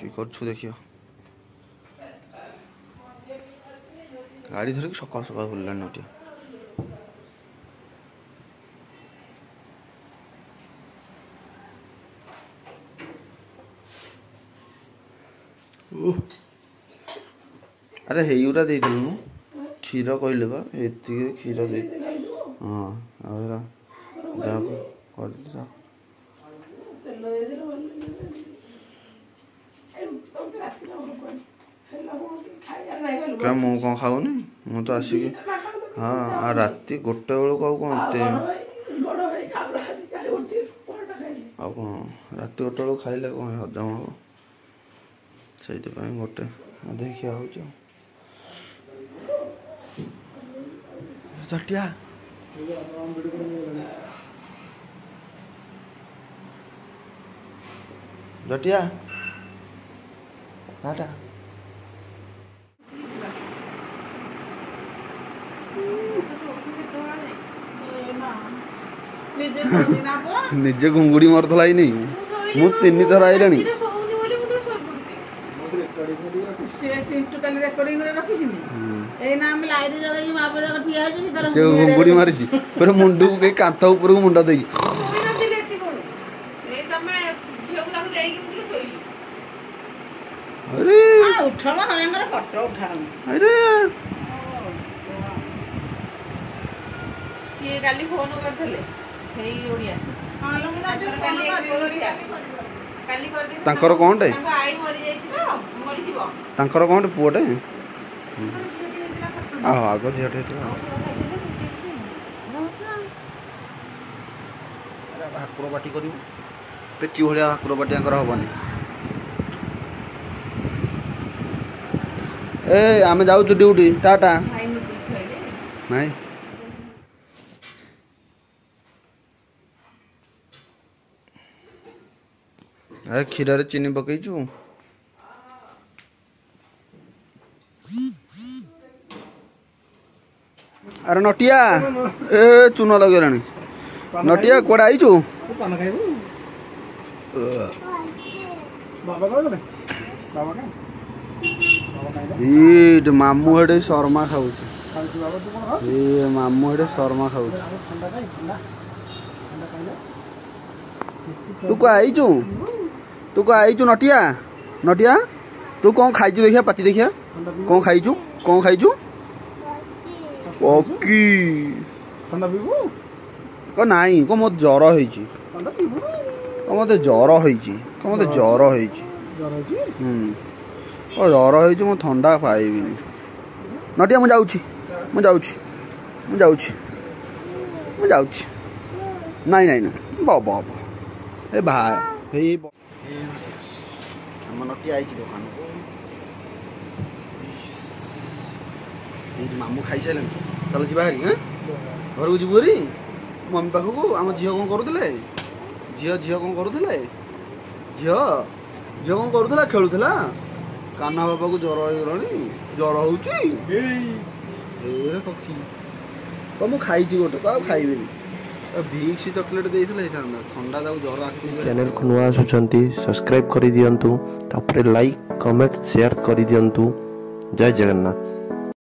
कि करछु देखियो गाड़ी धरिक सकाल सकाल बुल्ला नोटिया अरे हेयुरा दे दिलु क्षीर कहले बा एति क्षीर दे हां आवेरा जा कर जा क्या मु कौन खाऊनी मु तो आसिक हाँ आ राति गोटे बेलू कौ कौन आ कौन राति गोटे बेलू खाइले कौन हजम हम से गोटे देखिया हो चटिया जटिया टाटा निजे घुंगुड़ी मारुला नहीं मु तीन थर आईला घुंगुड़ी मारी फिर मुंडू को कांथ ऊपर मुंडा दे अरे सी काली फोन करथले हेई ओडिया तांकर कोनटे आई मरि जाईछि तो मरि जीवो तांकर कोनटे पुओटे आ आगो झेटे तो अरे भाकुर बाटी करिवो पेची भलिया भाकुर बाटी आंकर हबनी ए आमे जाऊ छु ड्यूटी टाटा नहीं अरे क्षीर चीनी पकईचु अरे नटिया ए चून लगे नटिया कौड़े आईचु मामू हेडे शर्मा खाऊ मामू हेडे शर्मा खाऊ तू को आईचु तू को आईचु नटिया नटिया तू कौन खाइचु देखिया पाटी देखिया कौन खाइचु ओकी ठंडा पीबू को नाही को मो ज्वर होईची ठंडा पीबू को मते ज्वर होईची को मते ज्वर होईची ओ ज्वर होईची मो ठंडा पाइबिनी नटिया मु जाउची नाही नाही बाबा ए भाई हे हम नटी आइछि दुकान को मामू खाई सारे चल जी बाहरी हाँ घर को जीवरी मम्मी पाखक आम झील कौन करुले झील कौन करुले झील कौन करुला खेलुला कान्हा बाबा को ज्वर हो ज्वर होची मु खाई गोटे तो खाइबी भिक्स चॉकलेट देइथिले ठंडा दाउ ज्वर चैनल को नुआ आसुचंती सब्सक्राइब करि दियंतु तापरे लाइक कमेंट शेयर करि दियंतु जय जगन्नाथ।